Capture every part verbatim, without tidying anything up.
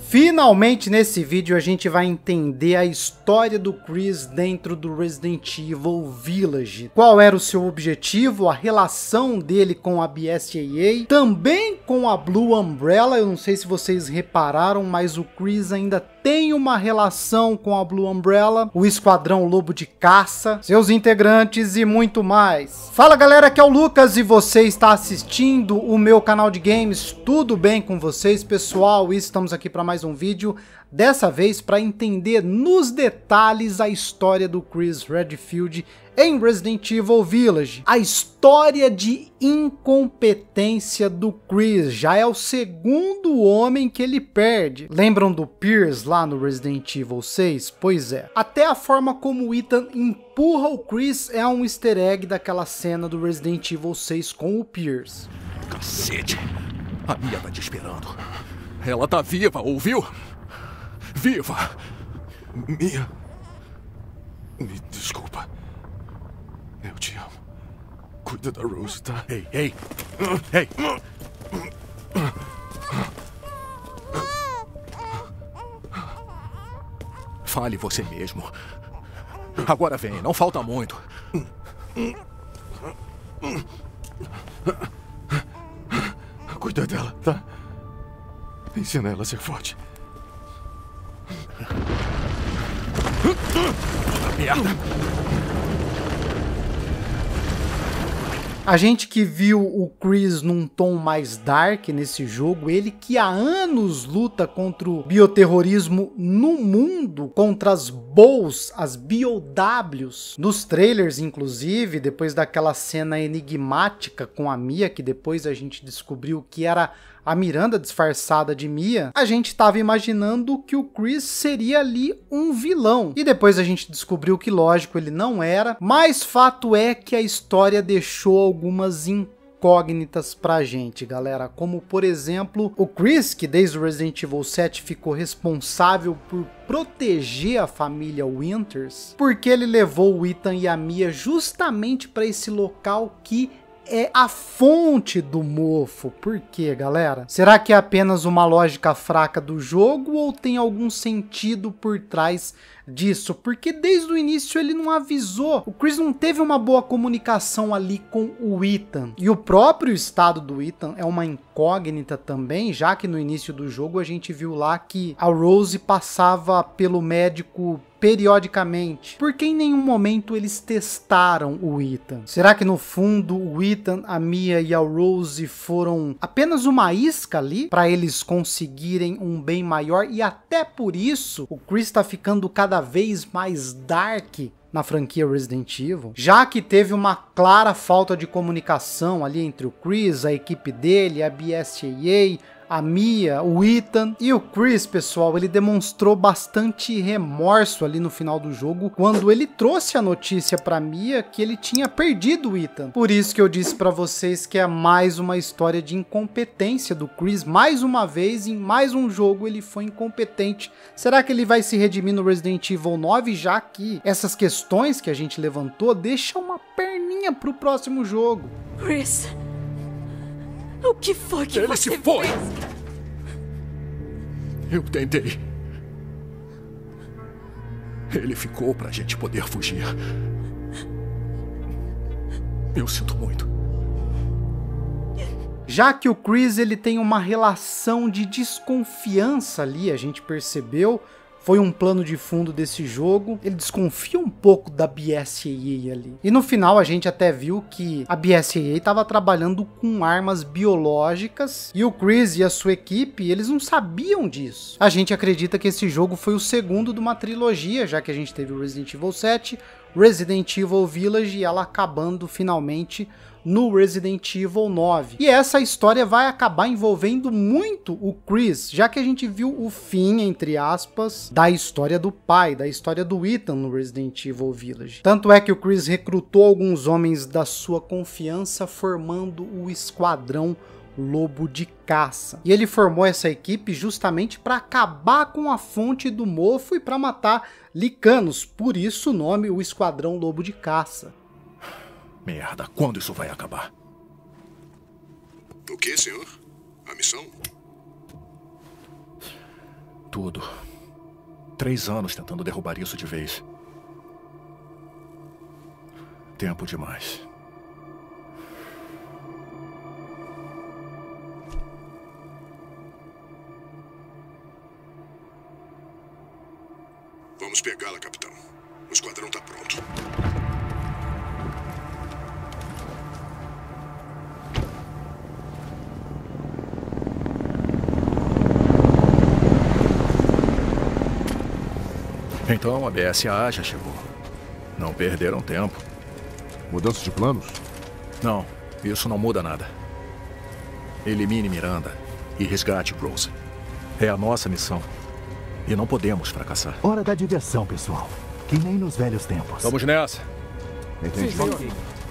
Finalmente nesse vídeo a gente vai entender a história do Chris dentro do Resident Evil Village. Qual era o seu objetivo, a relação dele com a B S A A, também com a Blue Umbrella. Eu não sei se vocês repararam, mas o Chris ainda tem uma relação com a Blue Umbrella, o Esquadrão Lobo de Caça, seus integrantes e muito mais. Fala galera, aqui é o Lucas e você está assistindo o meu canal de games. Tudo bem com vocês, pessoal? E estamos aqui para mais um vídeo, dessa vez para entender nos detalhes a história do Chris Redfield em Resident Evil Village. A história de incompetência do Chris, já é o segundo homem que ele perde. Lembram do Pierce lá no Resident Evil seis? Pois é. Até a forma como o Ethan empurra o Chris é um easter egg daquela cena do Resident Evil seis com o Pierce. Cacete! A Mia tá te esperando. Ela tá viva, ouviu? Viva! Mia... Me desculpa. Eu te amo. Cuida da Rose, tá? Ei, ei! Ei! Fale você mesmo. Agora vem, não falta muito. Cuida dela, tá? Ensina ela a ser forte. Merda! A gente que viu o Chris num tom mais dark nesse jogo, ele que há anos luta contra o bioterrorismo no mundo, contra as B O Ws, as B O Ws, nos trailers inclusive, depois daquela cena enigmática com a Mia, que depois a gente descobriu que era a Miranda disfarçada de Mia, a gente estava imaginando que o Chris seria ali um vilão. E depois a gente descobriu que, lógico, ele não era, mas fato é que a história deixou algumas incógnitas pra gente, galera. Como, por exemplo, o Chris, que desde o Resident Evil sete ficou responsável por proteger a família Winters, porque ele levou o Ethan e a Mia justamente para esse local que é a fonte do mofo. Por quê, galera? Será que é apenas uma lógica fraca do jogo ou tem algum sentido por trás disso? Porque desde o início ele não avisou. O Chris não teve uma boa comunicação ali com o Ethan. E o próprio estado do Ethan é uma incógnita também, já que no início do jogo a gente viu lá que a Rose passava pelo médico periodicamente, porque em nenhum momento eles testaram o Ethan. Será que no fundo o Ethan, a Mia e a Rose foram apenas uma isca ali para eles conseguirem um bem maior? E até por isso o Chris tá ficando cada vez mais dark na franquia Resident Evil, já que teve uma clara falta de comunicação ali entre o Chris, a equipe dele, a B S A A, a Mia, o Ethan e o Chris, pessoal. Ele demonstrou bastante remorso ali no final do jogo, quando ele trouxe a notícia pra Mia que ele tinha perdido o Ethan. Por isso que eu disse pra vocês que é mais uma história de incompetência do Chris. Mais uma vez, em mais um jogo, ele foi incompetente. Será que ele vai se redimir no Resident Evil nove, já que essas questões que a gente levantou deixam uma perninha pro próximo jogo? Chris... O que foi que Ele você se foi! fez? Eu tentei. Ele ficou pra gente poder fugir. Eu sinto muito. Já que o Chris ele tem uma relação de desconfiança ali, a gente percebeu, foi um plano de fundo desse jogo. Ele desconfia um pouco da B S A A ali. E no final a gente até viu que a B S A A estava trabalhando com armas biológicas e o Chris e a sua equipe, eles não sabiam disso. A gente acredita que esse jogo foi o segundo de uma trilogia, já que a gente teve o Resident Evil sete, Resident Evil Village e ela acabando finalmente no Resident Evil nove. E essa história vai acabar envolvendo muito o Chris, já que a gente viu o fim, entre aspas, da história do pai, da história do Ethan no Resident Evil Village. Tanto é que o Chris recrutou alguns homens da sua confiança, formando o Esquadrão Lobo de Caça. E ele formou essa equipe justamente para acabar com a fonte do mofo e para matar licanos, por isso o nome, o Esquadrão Lobo de Caça. Merda, quando isso vai acabar? O que, senhor? A missão? tudo. Três anos tentando derrubar isso de vez. Tempo demais. Vamos pegá-la, capitão. O esquadrão tá pronto. Então a B S A A já chegou. Não perderam tempo. Mudança de planos? Não, isso não muda nada. Elimine Miranda e resgate Rose. É a nossa missão. E não podemos fracassar. Hora da diversão, pessoal. Que nem nos velhos tempos. Vamos nessa. Entendi. Sim, senhor.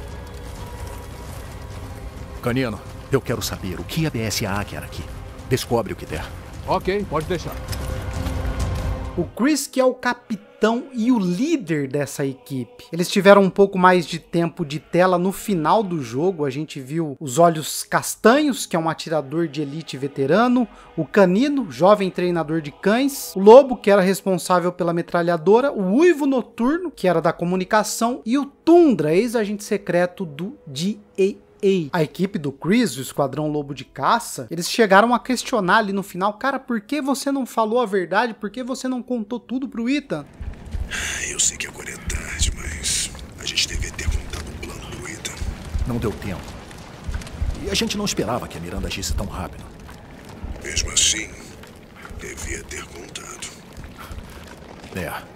Canino, eu quero saber o que a B S A A quer aqui. Descobre o que der. Ok, pode deixar. O Chris, que é o capitão e o líder dessa equipe. Eles tiveram um pouco mais de tempo de tela no final do jogo. A gente viu os Olhos Castanhos, que é um atirador de elite veterano. O Canino, jovem treinador de cães. O Lobo, que era responsável pela metralhadora. O Uivo Noturno, que era da comunicação. E o Tundra, ex-agente secreto do D A. A equipe do Chris, o Esquadrão Lobo de Caça, eles chegaram a questionar ali no final: cara, por que você não falou a verdade? Por que você não contou tudo pro Ethan? Eu sei que agora é tarde, mas a gente devia ter contado o plano do Ethan. Não deu tempo. E a gente não esperava que a Miranda agisse tão rápido. Mesmo assim, devia ter contado. É.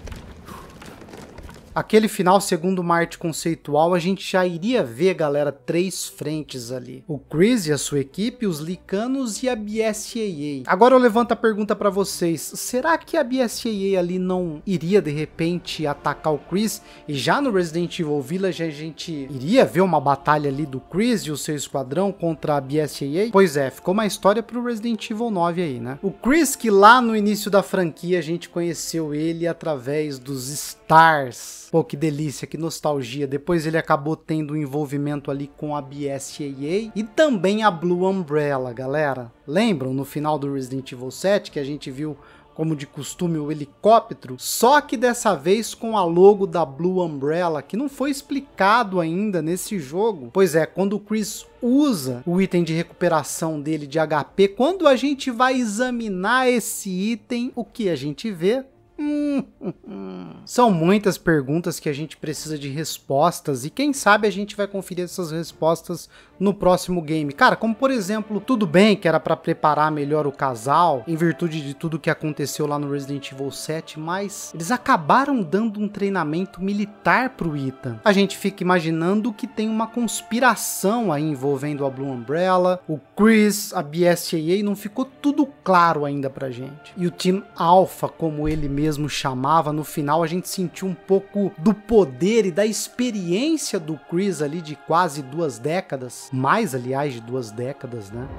Aquele final, segundo uma arte conceitual, a gente já iria ver, galera, três frentes ali. O Chris e a sua equipe, os Licanos e a B S A A. Agora eu levanto a pergunta pra vocês. Será que a B S A A ali não iria, de repente, atacar o Chris? E já no Resident Evil Village a gente iria ver uma batalha ali do Chris e o seu esquadrão contra a B S A A? Pois é, ficou uma história pro Resident Evil nove aí, né? O Chris, que lá no início da franquia a gente conheceu ele através dos Stars. Pô, que delícia, que nostalgia. Depois ele acabou tendo um envolvimento ali com a B S A A e também a Blue Umbrella, galera. Lembram no final do Resident Evil sete que a gente viu, como de costume, o helicóptero? Só que dessa vez com a logo da Blue Umbrella, que não foi explicado ainda nesse jogo. Pois é, quando o Chris usa o item de recuperação dele de H P, quando a gente vai examinar esse item, o que a gente vê? Hum, hum, hum. São muitas perguntas que a gente precisa de respostas e quem sabe a gente vai conferir essas respostas no próximo game. Cara, como por exemplo, tudo bem que era para preparar melhor o casal em virtude de tudo que aconteceu lá no Resident Evil sete, mas eles acabaram dando um treinamento militar pro Ethan. A gente fica imaginando que tem uma conspiração aí envolvendo a Blue Umbrella, o Chris, a B S A A, não ficou tudo claro ainda pra gente. E o Team Alpha, como ele mesmo mesmo chamava, no final a gente sentiu um pouco do poder e da experiência do Chris ali de quase duas décadas, mais aliás de duas décadas, né?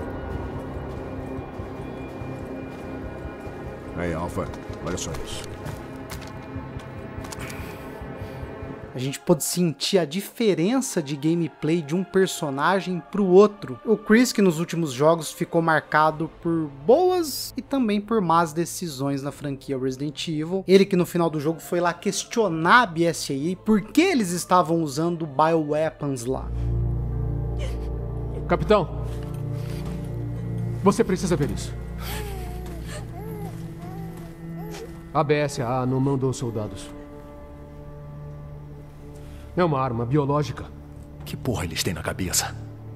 Aí, Alpha, olha só isso. A gente pôde sentir a diferença de gameplay de um personagem para o outro. O Chris, que nos últimos jogos ficou marcado por boas e também por más decisões na franquia Resident Evil. Ele que no final do jogo foi lá questionar a B S A A por que eles estavam usando bioweapons lá. Capitão, você precisa ver isso. A B S A A não mandou soldados. É uma arma biológica. Que porra eles têm na cabeça?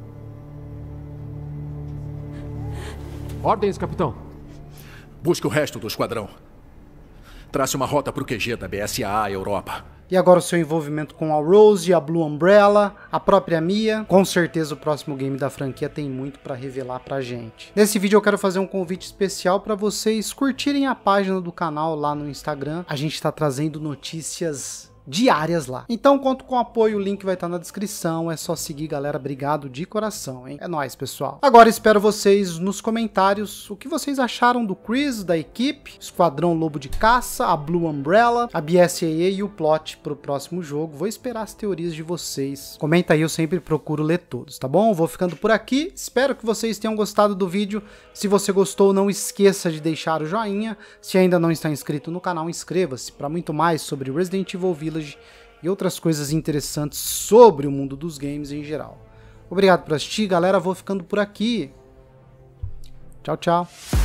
Ordens, capitão. Busque o resto do esquadrão. Trace uma rota para o Q G da B S A A Europa. E agora o seu envolvimento com a Rose, a Blue Umbrella, a própria Mia. Com certeza o próximo game da franquia tem muito para revelar pra gente. Nesse vídeo eu quero fazer um convite especial para vocês curtirem a página do canal lá no Instagram. A gente tá trazendo notícias diárias lá. Então conto com o apoio, o link vai estar na descrição, é só seguir, galera. Obrigado de coração, hein? É nóis, pessoal. Agora espero vocês nos comentários o que vocês acharam do Chris, da equipe, Esquadrão Lobo de Caça, a Blue Umbrella, a B S A A e o plot pro próximo jogo. Vou esperar as teorias de vocês. Comenta aí, eu sempre procuro ler todos, tá bom? Vou ficando por aqui, espero que vocês tenham gostado do vídeo. Se você gostou, não esqueça de deixar o joinha. Se ainda não está inscrito no canal, inscreva-se para muito mais sobre Resident Evil Village e outras coisas interessantes sobre o mundo dos games em geral. Obrigado por assistir, galera. Vou ficando por aqui. Tchau, tchau.